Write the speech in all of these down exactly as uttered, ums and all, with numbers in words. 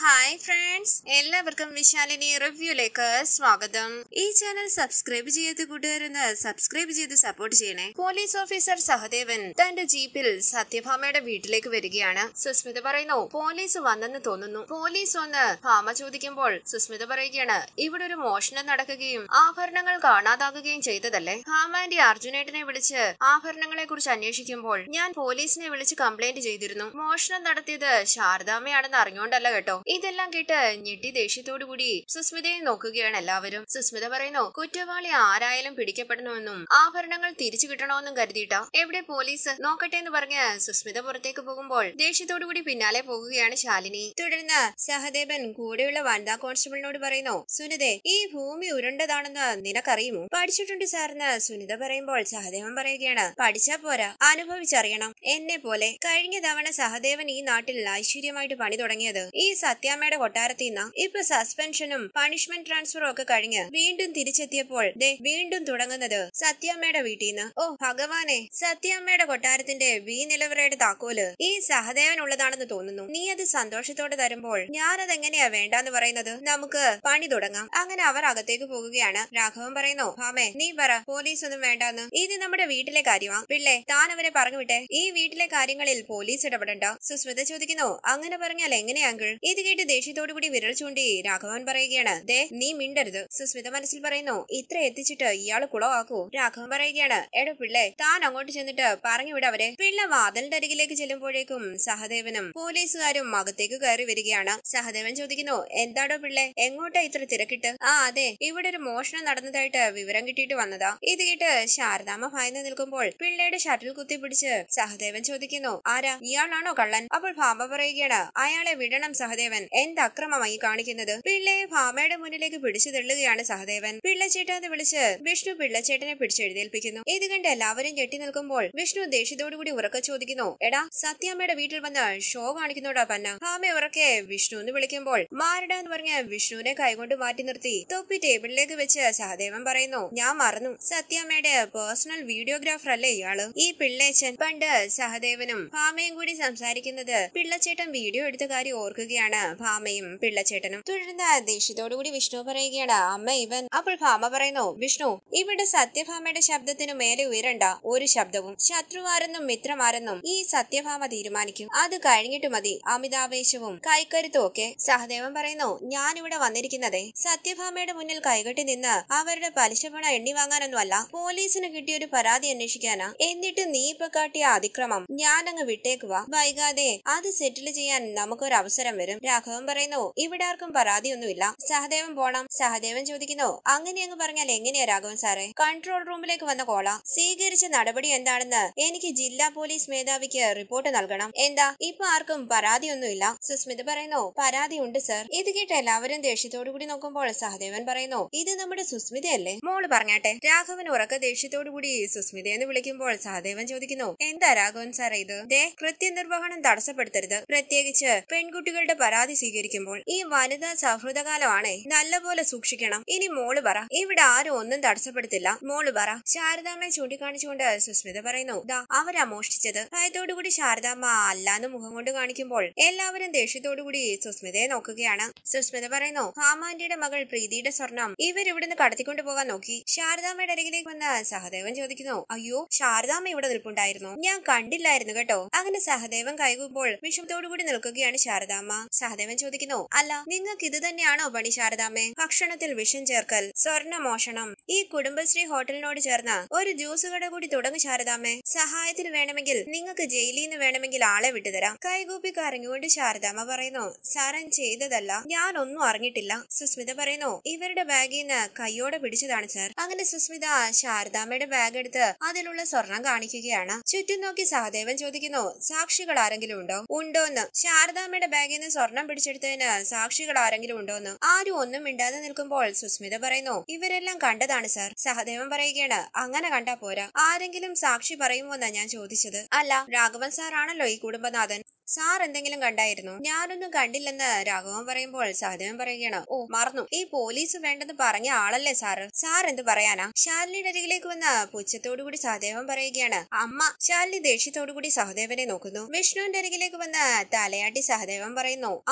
Hi friends, എല്ലാവർക്കും വിശാലിനി റിവ്യൂയിലേക്ക് സ്വാഗതം. ഈ ചാനൽ സബ്സ്ക്രൈബ് ചെയ്ത് കൂട്ടുകാരെന്ന് സബ്സ്ക്രൈബ് ചെയ്ത് സപ്പോർട്ട് ചെയ്യണേ. പോലീസ് ഓഫീസർ സഹദേവൻ തന്റെ ജീപ്പിൽ സത്യഭാമയുടെ വീട്ടിലേക്ക് വരികയാണ്. സുസ്മിത പറയുന്നു, പോലീസ് വന്നെന്ന് തോന്നുന്നു. പോലീസ് വന്ന് ഭാമ ചോദിക്കുമ്പോൾ സുസ്മിത പറയുകയാണ്, ഇവിടെ ഒരു മോഷണം നടക്കുകയും ആഭരണങ്ങൾ കാണാതാകുകയും ചെയ്തതല്ലേ? ഭാമാന്റെ അർജുനേട്ടനെ വിളിച്ച് ആഭരണങ്ങളെ കുറിച്ച് അന്വേഷിക്കുമ്പോൾ ഞാൻ പോലീസിനെ വിളിച്ച് കംപ്ലൈന്റ് ചെയ്തിരുന്നു. മോഷണം നടത്തിയത് ശാരദാമ്മയാണെന്ന് അറിഞ്ഞോണ്ടല്ല കേട്ടോ. ഇതെല്ലാം കേട്ട് ഞെട്ടി ദേഷ്യത്തോടു കൂടി സുസ്മിതയെ നോക്കുകയാണ് എല്ലാവരും. സുസ്മിത പറയുന്നു, കുറ്റവാളി ആരായാലും പിടിക്കപ്പെടണമെന്നും ആഭരണങ്ങൾ തിരിച്ചു കിട്ടണമെന്നും കരുതിയിട്ടാ എവിടെ പോലീസ് നോക്കട്ടെ എന്ന് പറഞ്ഞ് സുസ്മിത പുറത്തേക്ക് പോകുമ്പോൾ ദേഷ്യത്തോടു കൂടി പിന്നാലെ പോകുകയാണ് ശാലിനി. തുടർന്ന് സഹദേവൻ കൂടെയുള്ള വനിതാ കോൺസ്റ്റബിളിനോട് പറയുന്നു, സുനിതേ, ഈ ഭൂമി ഉരുണ്ടതാണെന്ന് നിനക്കറിയുമോ? പഠിച്ചിട്ടുണ്ട് സാറിന് സുനിത പറയുമ്പോൾ സഹദേവൻ പറയുകയാണ്, പഠിച്ചാ പോരാ, അനുഭവിച്ചറിയണം. എന്നെ പോലെ കഴിഞ്ഞ തവണ സഹദേവൻ ഈ നാട്ടിൽ ഐശ്വര്യമായിട്ട് പണി തുടങ്ങിയത് ഈ സത്യാമ്മയുടെ കൊട്ടാരത്തിൽ നിന്ന് ഇപ്പൊ സസ്പെൻഷനും പണിഷ്മെന്റ് ട്രാൻസ്ഫറും ഒക്കെ കഴിഞ്ഞ് വീണ്ടും തിരിച്ചെത്തിയപ്പോൾ ദേ വീണ്ടും തുടങ്ങുന്നത് സത്യാമ്മയുടെ വീട്ടിൽ നിന്ന്. ഓ ഭഗവാനെ, സത്യാമ്മയുടെ കൊട്ടാരത്തിന്റെ വി നിലവറയുടെ താക്കോല് ഈ സഹദേവൻ ഉള്ളതാണെന്ന് തോന്നുന്നു. നീ അത് സന്തോഷത്തോടെ തരുമ്പോൾ ഞാനത് എങ്ങനെയാ വേണ്ടാന്ന് പറയുന്നത്? നമുക്ക് പണി തുടങ്ങാം. അങ്ങനെ അവർ അകത്തേക്ക് പോകുകയാണ്. രാഘവൻ പറയുന്നു, ഭാമേ നീ പറ, പോലീസ് ഒന്നും വേണ്ടാന്ന്. ഇത് നമ്മുടെ വീട്ടിലെ കാര്യമാ. പിള്ളേ, താൻ അവരെ പറഞ്ഞു വിട്ടെ. ഈ വീട്ടിലെ കാര്യങ്ങളിൽ പോലീസ് ഇടപെടണ്ട. സുസ്മിത ചോദിക്കുന്നു, അങ്ങനെ പറഞ്ഞാൽ എങ്ങനെയാ അങ്കിൾ? ഇത് കേട്ട് ദേഷ്യത്തോടു കൂടി വിരൽ ചൂണ്ടി രാഘവൻ പറയുകയാണ്, ദേ നീ മിണ്ടരുത്. സുസ്മിത മനസ്സിൽ പറയുന്നു, ഇത്ര എത്തിച്ചിട്ട് ഇയാള് കുളമാക്കൂ. രാഘവൻ പറയുകയാണ്, എടോ പിള്ളേ, താൻ അങ്ങോട്ട് ചെന്നിട്ട് പറഞ്ഞു വിട അവരെ. പിള്ള വാതിലിന്റെ അരികിലേക്ക് ചെല്ലുമ്പോഴേക്കും സഹദേവനും പോലീസുകാരും അകത്തേക്ക് കയറി വരികയാണ്. സഹദേവൻ ചോദിക്കുന്നു, എന്താടോ പിള്ളേ, എങ്ങോട്ടാ ഇത്ര തിരക്കിട്ട്? ആ അതെ, ഇവിടെ ഒരു മോഷണം നടന്നതായിട്ട് വിവരം കിട്ടിയിട്ട് വന്നതാ. ഇത് കേട്ട് ശാരദാമ്മ ഭയന്ന് നിൽക്കുമ്പോൾ പിള്ളയുടെ ഷട്ടിൽ കുത്തി പിടിച്ച് സഹദേവൻ ചോദിക്കുന്നു, ആരാ, ഇയാളാണോ കള്ളൻ? അപ്പോൾ ഭാമ പറയുകയാണ്, അയാളെ വിടണം സഹദേവൻ, എന്ത് അക്രമമായി കാണിക്കുന്നത്? പിള്ളയെ ഭാമയുടെ മുന്നിലേക്ക് പിടിച്ചു തള്ളുകയാണ് സഹദേവൻ. പിള്ളച്ചേട്ടാന്ന് വിളിച്ച് വിഷ്ണു പിള്ളച്ചേട്ടനെ പിടിച്ചെഴുന്നേൽപ്പിക്കുന്നു. ഇത് കണ്ട് എല്ലാവരും ഞെട്ടി നിൽക്കുമ്പോൾ വിഷ്ണു ദേഷ്യത്തോടു കൂടി ഉറക്കെ ചോദിക്കുന്നു, എടാ സത്യാമ്മയുടെ വീട്ടിൽ വന്ന് ഷോ കാണിക്കുന്നോടാ പന്ന? ഭാമ ഉറക്കെ വിഷ്ണു എന്ന് വിളിക്കുമ്പോൾ മാരടാന്ന് പറഞ്ഞ് വിഷ്ണുവിനെ കൈകൊണ്ട് മാറ്റി നിർത്തി തൊപ്പി ടേബിളിലേക്ക് വെച്ച് സഹദേവൻ പറയുന്നു, ഞാൻ മറന്നു, സത്യാമ്മയുടെ പേഴ്സണൽ വീഡിയോഗ്രാഫർ അല്ലേ ഇയാള്? ഈ പിള്ളേച്ചൻ. പണ്ട് സഹദേവനും ഭാമയും കൂടി സംസാരിക്കുന്നത് പിള്ളച്ചേട്ടൻ വീഡിയോ എടുത്ത കാര്യം ഓർക്കുകയാണ് ഭാമയും പിള്ളച്ചേട്ടനും. തുടർന്ന് ദേഷ്യത്തോടുകൂടി വിഷ്ണു പറയുകയാണ്, അമ്മ ഇവൻ. അപ്പോൾ ഭാമ പറയുന്നു, വിഷ്ണു, ഇവിടെ സത്യഭാമയുടെ ശബ്ദത്തിനു മേലെ ഉയരണ്ട ഒരു ശബ്ദവും. ശത്രുവാരെന്നും മിത്രമാരെന്നും ഈ സത്യഭാമ തീരുമാനിക്കും. അത് കഴിഞ്ഞിട്ട് മതി അമിതാവേശവും കൈക്കരുത്തും ഒക്കെ. സഹദേവൻ പറയുന്നു, ഞാൻ ഇവിടെ വന്നിരിക്കുന്നതേ സത്യഭാമയുടെ മുന്നിൽ കൈകെട്ടി നിന്ന് അവരുടെ പലിശ പണം എണ്ണി വാങ്ങാനൊന്നും അല്ല, പോലീസിന് കിട്ടിയ ഒരു പരാതി അന്വേഷിക്കാനാ. എന്നിട്ട് നീ ഇപ്പൊ കാട്ടിയ അതിക്രമം ഞാൻ അങ്ങ് വിട്ടേക്കുവാ. വൈകാതെ അത് സെറ്റിൽ ചെയ്യാൻ നമുക്കൊരു അവസരം വരും. രാഘവൻ പറയുന്നു, ഇവിടെ ആർക്കും പരാതിയൊന്നുമില്ല, സഹദേവൻ പോണം. സഹദേവൻ ചോദിക്കുന്നു, അങ്ങനെ അങ്ങ് പറഞ്ഞാൽ എങ്ങനെയാ രാഘവൻ സാറേ? കൺട്രോൾ റൂമിലേക്ക് വന്ന കോള സ്വീകരിച്ച നടപടി എന്താണെന്ന് എനിക്ക് ജില്ലാ പോലീസ് മേധാവിക്ക് റിപ്പോർട്ട് നൽകണം. എന്താ ഇപ്പൊ ആർക്കും പരാതിയൊന്നുമില്ല? സുസ്മിത പറയുന്നു, പരാതി ഉണ്ട് സർ. ഇത് കേട്ട് എല്ലാവരും ദേഷ്യത്തോടു കൂടി നോക്കുമ്പോൾ സഹദേവൻ പറയുന്നു, ഇത് നമ്മുടെ സുസ്മിതയല്ലേ? മോള് പറഞ്ഞാട്ടെ. രാഘവൻ ഉറക്ക ദേഷ്യത്തോടു കൂടി സുസ്മിത എന്ന് വിളിക്കുമ്പോൾ സഹദേവൻ ചോദിക്കുന്നു, എന്താ രാഘവൻ സാറേ ഇത്? ദേ കൃത്യനിർവഹണം തടസ്സപ്പെടുത്തരുത്, പ്രത്യേകിച്ച് പെൺകുട്ടികളുടെ പരാതി സ്വീകരിക്കുമ്പോൾ. ഈ വനിതാ സൗഹൃദകാലമാണേ, നല്ലപോലെ സൂക്ഷിക്കണം. ഇനി മോള് പറ, ഇവിടെ ആരും ഒന്നും തടസ്സപ്പെടുത്തില്ല, മോള് പറ. ശാരദാമ്മയെ ചൂണ്ടിക്കാണിച്ചുകൊണ്ട് സുസ്മിത പറയുന്നു, ദാ അവരാ മോഷ്ടിച്ചത്. ഭയത്തോടുകൂടി ശാരദാമ്മ അല്ലാന്ന് മുഖം കൊണ്ട് കാണിക്കുമ്പോൾ എല്ലാവരും ദേഷ്യത്തോടുകൂടി സുസ്മിതയെ നോക്കുകയാണ്. സുസ്മിത പറയുന്നു, ഭാമാന്റിയുടെ മകൾ പ്രീതിയുടെ സ്വർണം ഇവരിവിടുന്ന് കടത്തിക്കൊണ്ടു പോകാൻ നോക്കി. ശാരദാമ്മയുടെ അരികിലേക്ക് വന്ന സഹദേവൻ ചോദിക്കുന്നു, അയ്യോ ശാരദാമ്മ ഇവിടെ നിൽപ്പുണ്ടായിരുന്നു, ഞാൻ കണ്ടില്ലായിരുന്നു കേട്ടോ. അങ്ങനെ സഹദേവൻ കൈകുമ്പോൾ വിഷമത്തോടുകൂടി നിൽക്കുകയാണ് ശാരദാമ്മ. സഹദേവൻ ചോദിക്കുന്നു, അല്ല നിങ്ങൾക്ക് ഇത് തന്നെയാണോ പണി ശാരദാമ്മേ? ഭക്ഷണത്തിൽ വിഷം ചേർക്കൽ, സ്വർണ്ണ മോഷണം. ഈ കുടുംബശ്രീ ഹോട്ടലിനോട് ചേർന്ന് ഒരു ജ്യൂസ് കട കൂടി തുടങ്ങും ശാരദാമ്മേ. സഹായത്തിന് വേണമെങ്കിൽ നിങ്ങൾക്ക് ജയിലിൽ നിന്ന് വേണമെങ്കിൽ ആളെ വിട്ടുതരാം. കൈകൂപ്പി കരഞ്ഞുകൊണ്ട് ശാരദാമ്മ പറയുന്നു, സാറൻ ചെയ്തതല്ല, ഞാൻ ഒന്നും അറിഞ്ഞിട്ടില്ല. സുസ്മിത പറയുന്നു, ഇവരുടെ ബാഗിൽ നിന്ന് കയ്യോടെ പിടിച്ചതാണ് സാർ. അങ്ങനെ സുസ്മിത ശാരദാമ്മയുടെ ബാഗ് എടുത്ത് അതിലുള്ള സ്വർണം കാണിക്കുകയാണ്. ചുറ്റും നോക്കി സഹദേവൻ ചോദിക്കുന്നു, സാക്ഷികൾ ആരെങ്കിലും ഉണ്ടോ? ഉണ്ടോന്ന്. ശാരദാമ്മയുടെ ബാഗിൽ നിന്ന് സ്വർണം പിടിച്ചെടുത്തതിന് സാക്ഷികൾ ആരെങ്കിലും ഉണ്ടോന്ന്. ആരും ഒന്നും മിണ്ടാതെ നിൽക്കുമ്പോൾ സുസ്മിത പറയുന്നു, ഇവരെല്ലാം കണ്ടതാണ് സാർ. സഹദേവൻ പറയുകയാണ്, അങ്ങനെ കണ്ടാ പോരാ, ആരെങ്കിലും സാക്ഷി പറയുമോന്നാ ഞാൻ ചോദിച്ചത്. അല്ല, രാഘവൻ സാർ ആണല്ലോ ഈ കുടുംബനാഥൻ, സാർ എന്തെങ്കിലും കണ്ടായിരുന്നു? ഞാനൊന്നും കണ്ടില്ലെന്ന് രാഘവൻ പറയുമ്പോൾ സഹദേവൻ പറയുകയാണ്, ഓ മറന്നു, ഈ പോലീസ് വേണ്ടെന്ന് പറഞ്ഞ ആളല്ലേ സാറ്? സാർ എന്ത് പറയാനാ? ശാലിനിയുടെ അരികിലേക്ക് വന്ന പുച്ഛത്തോടുകൂടി സഹദേവൻ പറയുകയാണ്, അമ്മ. ശാലിനി ദേഷ്യത്തോടുകൂടി സഹദേവനെ നോക്കുന്നു. വിഷ്ണുവിന്റെ അരികിലേക്ക് വന്ന തലയാട്ടി സഹദേവൻ പറയുന്നു,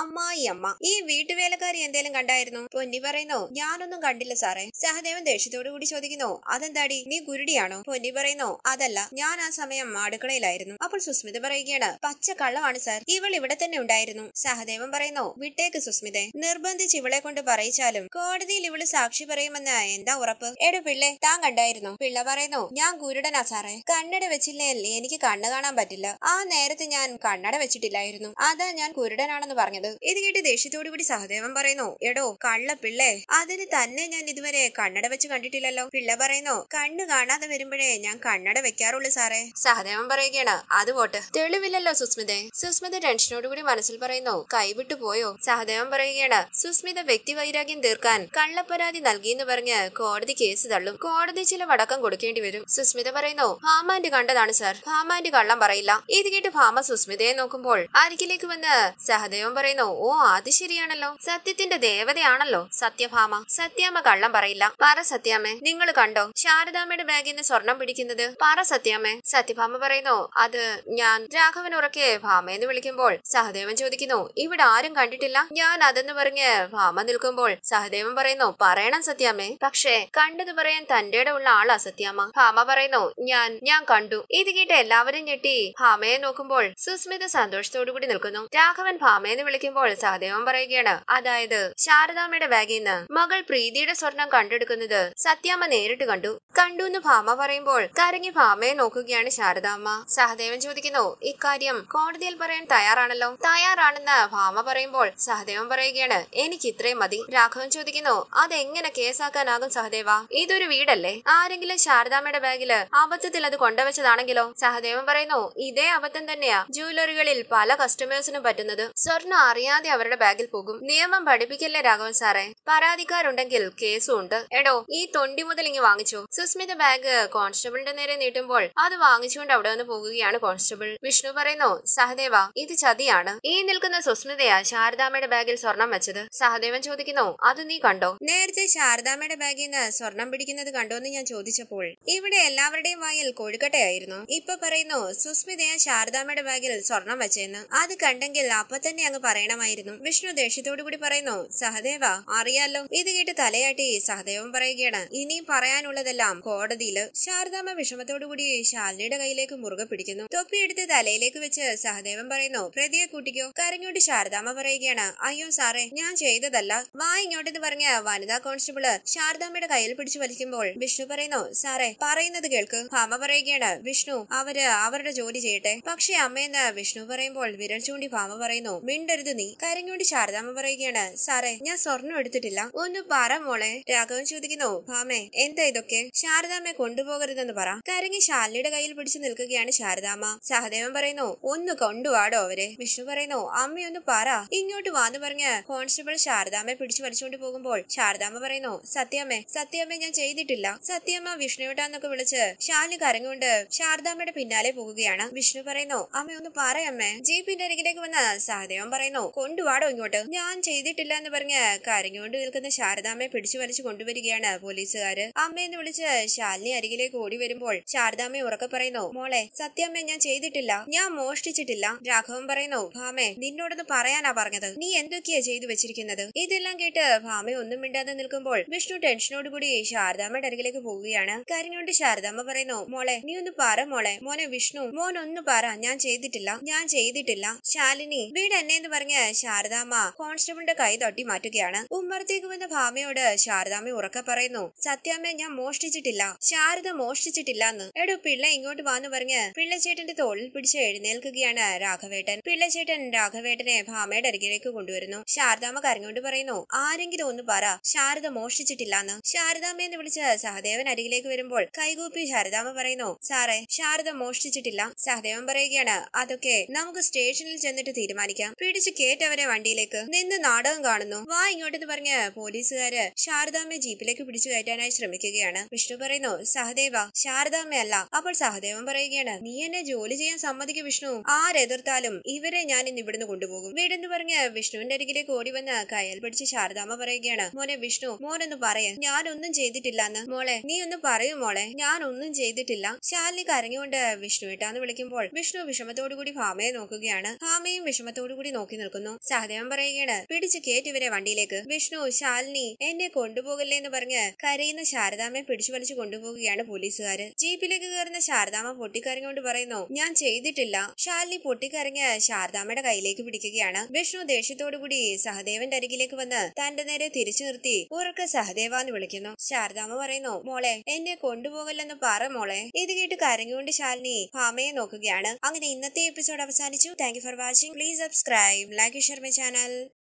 അമ്മായി അമ്മ. ഈ വീട്ടുവേലക്കാരി എന്തേലും കണ്ടായിരുന്നു? പൊന്നി പറയുന്നു, ഞാനൊന്നും കണ്ടില്ല സാറേ. സഹദേവൻ ദേഷ്യത്തോടു കൂടി ചോദിക്കുന്നു, അതെന്താടി നീ കുരുടിയാണോ? പൊന്നി പറയുന്നു, അതല്ല, ഞാൻ ആ സമയം അടുക്കളയിലായിരുന്നു. അപ്പോൾ സുസ്മിത പറയുകയാണ്, പച്ച കള്ളമാണ് സാർ, ഇവൾ ഇവിടെ തന്നെ ഉണ്ടായിരുന്നു. സഹദേവൻ പറയുന്നു, വിട്ടേക്ക് സുസ്മിതെ, നിർബന്ധിച്ച് ഇവളെ കൊണ്ട് പറയിച്ചാലും കോടതിയിൽ ഇവള് സാക്ഷി പറയുമെന്ന് എന്താ ഉറപ്പ്? എടോ പിള്ളെ, താൻ കണ്ടായിരുന്നു? പിള്ള പറയുന്നു, ഞാൻ കുരുടനാ സാറേ, കണ്ണട വെച്ചില്ലേ എനിക്ക് കണ്ണ് കാണാൻ പറ്റില്ല. ആ നേരത്തെ ഞാൻ കണ്ണട വെച്ചിട്ടില്ലായിരുന്നു, അതാ ഞാൻ കുരുടനാണെന്ന് പറഞ്ഞത്. ഇത് കേട്ട് ദേഷ്യത്തോടു കൂടി സഹദേവൻ പറയുന്നു, എടോ കള്ള പിള്ളേ, അതിന് തന്നെ ഞാൻ ഇതുവരെ കണ്ണട വെച്ച് കണ്ടിട്ടില്ലല്ലോ. പിള്ള പറയുന്നു, കണ്ണ് കാണാതെ വരുമ്പോഴേ ഞാൻ കണ്ണട വെക്കാറുള്ളൂ സാറേ. സഹദേവൻ പറയുകയാണ്, അത് പോട്ട്, തെളിവില്ലല്ലോ സുസ്മിതെ. സുസ്മിത ടെൻഷനോടുകൂടി മനസ്സിൽ പറയുന്നു, കൈവിട്ടു പോയോ? സഹദേവൻ പറയുകയാണ്, സുസ്മിത വ്യക്തി വൈരാഗ്യം തീർക്കാൻ കള്ളപ്പരാതി നൽകിയെന്ന് പറഞ്ഞ് കോടതി കേസ് തള്ളും, കോടതി ചില വടക്കം കൊടുക്കേണ്ടി വരും. സുസ്മിത പറയുന്നു, ഭാമാന്റെ കണ്ടതാണ് സാർ, ഭാമാന്റെ കള്ളം പറയില്ല. ഇത് കേട്ട് ഭാമ സുസ്മിതയെ നോക്കുമ്പോൾ അരികിലേക്ക് വന്ന് സഹദേവൻ പറയുന്നു, ഓ അത് ശരിയാണല്ലോ, സത്യത്തിന്റെ ദേവതയാണല്ലോ സത്യഭാമ. സത്യാമ്മ കള്ളം പറയില്ല. പറ സത്യാമ്മേ, നിങ്ങൾ കണ്ടോ ശാരദാമ്മയുടെ ബാഗിൽ നിന്ന് സ്വർണം പിടിക്കുന്നത്? പറ സത്യാമ്മേ. സത്യഭാമ പറയുന്നു, അത് ഞാൻ. രാഘവൻ ഉറക്കെ ഭാമയെന്ന് വിളിക്കുമ്പോൾ സഹദേവൻ ചോദിക്കുന്നു, ഇവിടെ ആരും കണ്ടിട്ടില്ല? ഞാൻ അതെന്ന് പറഞ്ഞ് ഭാമ നിൽക്കുമ്പോൾ സഹദേവൻ പറയുന്നു, പറയണം സത്യാമ്മേ, പക്ഷേ കണ്ടത് പറയാൻ തന്റെ ഉള്ള ആളാ സത്യാമ്മ. ഭാമ പറയുന്നു, ഞാൻ ഞാൻ കണ്ടു. ഇത് കേട്ട് എല്ലാവരും ഞെട്ടി ഭാമയെ നോക്കുമ്പോൾ സുസ്മിത സന്തോഷത്തോടു കൂടി നിൽക്കുന്നു. രാഘവൻ ഭാമയെന്ന് വിളിക്കുമ്പോൾ സഹദേവൻ പറയുകയാണ്, അതായത് ശാരദാമ്മയുടെ ബാഗിൽ നിന്ന് മകൾ പ്രീതിയുടെ സ്വർണം കണ്ടെടുക്കുന്നത് സത്യാമ്മ നേരിട്ട് കണ്ടു. കണ്ടു എന്ന് ഭാമ പറയുമ്പോൾ കരങ്ങി ഭാമയെ നോക്കുകയാണ് ശാരദാമ്മ. സഹദേവൻ ചോദിക്കുന്നു, ഇക്കാര്യം കോടതിയിൽ പറയാൻ തയ്യാറാണല്ലോ? തയ്യാറാണെന്ന് ഭാമ പറയുമ്പോൾ സഹദേവൻ പറയുകയാണ്, എനിക്ക് ഇത്രയും മതി. രാഘവൻ ചോദിക്കുന്നു, അതെങ്ങനെ കേസാക്കാനാകും സഹദേവ? ഇതൊരു വീടല്ലേ? ആരെങ്കിലും ശാരദാമ്മയുടെ ബാഗില് അബദ്ധത്തിൽ അത് കൊണ്ടുവച്ചതാണെങ്കിലോ? സഹദേവൻ പറയുന്നു, ഇതേ അബദ്ധം തന്നെയാ ജ്വല്ലറികളിൽ പല കസ്റ്റമേഴ്സിനും പറ്റുന്നത്. സ്വർണ്ണം അറിയാതെ അവരുടെ ബാഗിൽ പോകും. നിയമം പഠിപ്പിക്കല്ലേ രാഘവൻ സാറേ? പരാതിക്കാരുണ്ടെങ്കിൽ കേസും ഉണ്ട്. എടോ ഈ തൊണ്ടി മുതൽ ഇങ്ങ് വാങ്ങിച്ചോ. സുസ്മിത ബാഗ് കോൺസ്റ്റബിളിന്റെ നേരെ നീട്ടുമ്പോൾ അത് വാങ്ങിച്ചുകൊണ്ട് അവിടെ നിന്ന് പോകുകയാണ് കോൺസ്റ്റബിൾ. വിഷ്ണു പറയുന്നു, സഹദേവ ഇത് ചതിയാണ്. ഈ നിൽക്കുന്ന സുസ്മിതയാ ശാരദാമ്മയുടെ ബാഗിൽ സ്വർണം വെച്ചത്. സഹദേവൻ ചോദിക്കുന്നു, അത് നീ കണ്ടോ? നേരത്തെ ശാരദാമ്മയുടെ ബാഗിൽ നിന്ന് സ്വർണം പിടിക്കുന്നത് കണ്ടോന്ന് ഞാൻ ചോദിച്ചപ്പോൾ ഇവിടെ എല്ലാവരുടെയും വായിൽ കോഴിക്കട്ടയായിരുന്നു. ഇപ്പൊ പറയുന്നു സുസ്മിതയെ ശാരദാമ്മയുടെ ബാഗിൽ സ്വർണം വെച്ചെന്ന്. അത് കണ്ടെങ്കിൽ അപ്പൊ തന്നെ അങ്ങ് പറയണമായിരുന്നു. വിഷ്ണു ദേഷ്യത്തോടു കൂടി പറയുന്നു, സഹദേവ അറിയാലോ. ഇത് കേട്ട് തലയാട്ടി സഹദേവൻ പറയുകയാണ്, ഇനിയും പറയാനുള്ളതെല്ലാം കോടതിയില്. ശാരദാമ്മ വിഷമത്തോടു കൂടി ശാലിനിയുടെ കയ്യിലേക്ക് മുറുകെ പിടിക്കുന്നു. തൊപ്പിയെടുത്ത് തലയിലേക്ക് വെച്ച് സഹദേവൻ പറയുന്നു, പ്രതിയെ കൂട്ടിക്കോ. കരഞ്ഞോട്ട് ശാരദാമ്മ പറയുകയാണ്, അയ്യോ സാറേ ഞാൻ ചെയ്തതല്ല, വാ ഇങ്ങോട്ടെന്ന് പറഞ്ഞ വനിതാ കോൺസ്റ്റബിള് ശാരദാമ്മയുടെ കയ്യിൽ പിടിച്ചു വലിക്കുമ്പോൾ വിഷ്ണു പറയുന്നു, സാറേ പറയുന്നത് കേൾക്ക്. ഭാമ പറയുകയാണ്, വിഷ്ണു അവര് അവരുടെ ജോലി ചെയ്യട്ടെ. പക്ഷെ അമ്മയെന്ന് വിഷ്ണു പറയുമ്പോൾ വിരൽ ചൂണ്ടി ഭാമ പറയുന്നു, മിണ്ടരുത് നീ. കരഞ്ഞോണ്ട് ശാരദാമ്മ പറയുകയാണ്, സാറേ ഞാൻ സ്വർണ്ണം എടുത്തിട്ടില്ല, ഒന്ന് പറ മോളെ. രാഘവൻ ചോദിക്കുന്നു, ഭാമേ എന്താ ഇതൊക്കെ? ശാരദാമ്മയെ കൊണ്ടുപോകരുതെന്ന് പറ. കരങ്ങി ശാലിനിയുടെ കയ്യിൽ പിടിച്ചു നിൽക്കുകയാണ് ശാരദാമ്മ. സഹദേവൻ പറയുന്നു, ഒന്ന് കൊണ്ടുവാടോ അവരെ. വിഷ്ണു പറയുന്നു, അമ്മയൊന്ന് പറ, ഇങ്ങോട്ട് വാന്ന് പറഞ്ഞ് കോൺസ്റ്റബിൾ ശാരദാമ്മയെ പിടിച്ചു വലിച്ചുകൊണ്ട് പോകുമ്പോൾ ശാരദാമ്മ പറയുന്നു, സത്യാമ്മേ സത്യാമ്മ ഞാൻ ചെയ്തിട്ടില്ല. സത്യാമ്മ വിഷ്ണുവിട്ടാന്നൊക്കെ വിളിച്ച് ശാലിനി കരങ്ങുകൊണ്ട് ശാരദാമ്മയുടെ പിന്നാലെ പോകുകയാണ്. വിഷ്ണു പറയുന്നു, അമ്മ ഒന്ന് പറയമ്മേ. ജീപ്പിന്റെ അരികിലേക്ക് വന്ന സഹദേവൻ പറയുന്നു, കൊണ്ടുവാടോ ഇങ്ങോട്ട്. ഞാൻ ചെയ്തിട്ടില്ല എന്ന് പറഞ്ഞ് കരങ്ങുകൊണ്ട് നിൽക്കുന്ന ശാരദാമ്മയെ പിടിച്ചു വലിച്ചു കൊണ്ടുവരികയാണ് പോലീസുകാര്. അമ്മയെന്ന് വിളിച്ച് ശാലിനി അരികിലേക്ക് ഓടി വരുമ്പോൾ ശാരദാമ്മ ഉറക്കെ പറയുന്നു, മോളെ സത്യാമ്മ ഞാൻ ചെയ്തിട്ടില്ല, ഞാൻ മോഷ്ടിച്ചിട്ടില്ല. രാഘവൻ പറയുന്നു, ഭാമേ നിന്നോടൊന്ന് പറയാനാ പറഞ്ഞത്, നീ എന്തൊക്കെയാ ചെയ്തു വെച്ചിരിക്കുന്നത്? ഇതെല്ലാം കേട്ട് ഭാമ ഒന്നും മിണ്ടാതെ നിൽക്കുമ്പോൾ വിഷ്ണു ടെൻഷനോടുകൂടി ശാരദാമ്മയുടെ അരികിലേക്ക് പോവുകയാണ്. കരഞ്ഞോണ്ട് ശാരദാമ്മ പറയുന്നു, മോളെ നീ ഒന്ന് പറ മോളെ. മോനെ വിഷ്ണു മോൻ ഒന്ന് പറ, ഞാൻ ചെയ്തിട്ടില്ല ഞാൻ ചെയ്തിട്ടില്ല. ശാലിനി വീട് എന്നെ എന്ന് പറഞ്ഞ് ശാരദാമ്മ കോൺസ്റ്റബിളിന്റെ കൈ തട്ടി മാറ്റുകയാണ്. ഉമ്മറത്തേക്ക് വന്ന ഭാമയോട് ശാരദാമ്മ ഉറക്കെ പറയുന്നു, സത്യാമ്മ ഞാൻ മോഷ്ടിച്ചിട്ടില്ല, ശാരദ മോഷ്ടിച്ചിട്ടില്ല എന്ന്. എടോ പിള്ള ഇങ്ങോട്ട് വാന്ന് പറഞ്ഞ് പിള്ളച്ചേട്ടന്റെ തോളിൽ പിടിച്ച് എഴുന്നേൽക്കുകയാണ് രാഘവേട്ടൻ. പിള്ളച്ചേട്ടൻ രാഘവേട്ടനെ ഭാമയുടെ അരികിലേക്ക് കൊണ്ടുവരുന്നു. ശാരദാമ്മ കരഞ്ഞോണ്ട് പറയുന്നു, ആരെങ്കിലും ഒന്ന് പറ ശാരദ മോഷ്ടിച്ചിട്ടില്ലാന്ന്. ശാരദാമ്മ എന്ന് വിളിച്ച് സഹദേവൻ അരികിലേക്ക് വരുമ്പോൾ കൈകൂപ്പി ശാരദാമ്മ പറയുന്നു, സാറേ ശാരദ മോഷ്ടിച്ചിട്ടില്ല. സഹദേവൻ പറയുകയാണ്, അതൊക്കെ നമുക്ക് സ്റ്റേഷനിൽ ചെന്നിട്ട് തീരുമാനിക്കാം. പിടിച്ച് കേറ്റവരെ വണ്ടിയിലേക്ക്. നിന്ന് നാടകം കാണുന്നു, വാ ഇങ്ങോട്ടെന്ന് പറഞ്ഞ് പോലീസുകാര് ശാരദാമ്മയെ ജീപ്പിലേക്ക് പിടിച്ചു കയറ്റാനായി ശ്രമിക്കുകയാണ്. വിഷ്ണു പറയുന്നു, സഹദേവ ശാരദാമ്മയല്ല. അപ്പോൾ സഹദേവൻ പറയുകയാണ്, നീ എന്നെ ജോലി ചെയ്യാൻ സമ്മതിക്കും വിഷ്ണു, ആരെതിർത്താലും ഇവരെ ഞാൻ ഇന്ന് ഇവിടുന്ന് കൊണ്ടുപോകും. വീടെന്ന് പറഞ്ഞ് വിഷ്ണുവിന്റെ അരികിലേക്ക് ഓടി വന്ന് കയ്യിൽ പിടിച്ച് ശാരദാമ്മ പറയുകയാണ്, മോനെ വിഷ്ണു മോനൊന്ന് പറയ, ഞാനൊന്നും ചെയ്തിട്ടില്ലെന്ന്. മോളെ നീ ഒന്ന് പറയൂ മോളെ, ഞാനൊന്നും ചെയ്തിട്ടില്ല. ശാലിനി കരഞ്ഞുകൊണ്ട് വിഷ്ണു ഏട്ടാന്ന് വിളിക്കുമ്പോൾ വിഷ്ണു വിഷമത്തോടു കൂടി ഭാമയെ നോക്കുകയാണ്. ഭാമയും വിഷമത്തോടു കൂടി നോക്കി നിൽക്കുന്നു. നിൽക്കുന്നു. സഹദേവൻ പറയുകയാണ്, പിടിച്ചു കയറ്റിവരെ വണ്ടിയിലേക്ക്. വിഷ്ണു, ശാലിനി എന്നെ കൊണ്ടുപോകല്ലേ എന്ന് പറഞ്ഞ് കരയുന്ന ശാരദാമ്മയെ പിടിച്ചു വലിച്ചു കൊണ്ടുപോകുകയാണ് പോലീസുകാര്. ജീപ്പിലേക്ക് കയറുന്ന ശാരദാമ്മ പൊട്ടിക്കരഞ്ഞുകൊണ്ട് പറയുന്നു, ഞാൻ ചെയ്തിട്ടില്ല. ശാലിനി പൊട്ടിക്കരഞ്ഞ് ശാരദാമ്മയുടെ കയ്യിലേക്ക് പിടിക്കുകയാണ്. വിഷ്ണു ദേഷ്യത്തോടുകൂടി സഹദേവന്റെ അരികിലേക്ക് വന്ന് തന്റെ നേരെ തിരിച്ചു നിർത്തി ഉറക്കെ സഹദേവ എന്ന് വിളിക്കുന്നു. ശാരദാമ്മ പറയുന്നു, മോളെ എന്നെ കൊണ്ടുപോകല്ലെന്ന് പറ മോളെ. ഇത് കേട്ട് കരഞ്ഞുകൊണ്ട് ശാലിനി ഭാമയെ നോക്കുകയാണ്. അങ്ങനെ ഇന്നത്തെ എപ്പിസോഡ് അവസാനിച്ചു. Thank you for watching. Please subscribe, like, share my channel.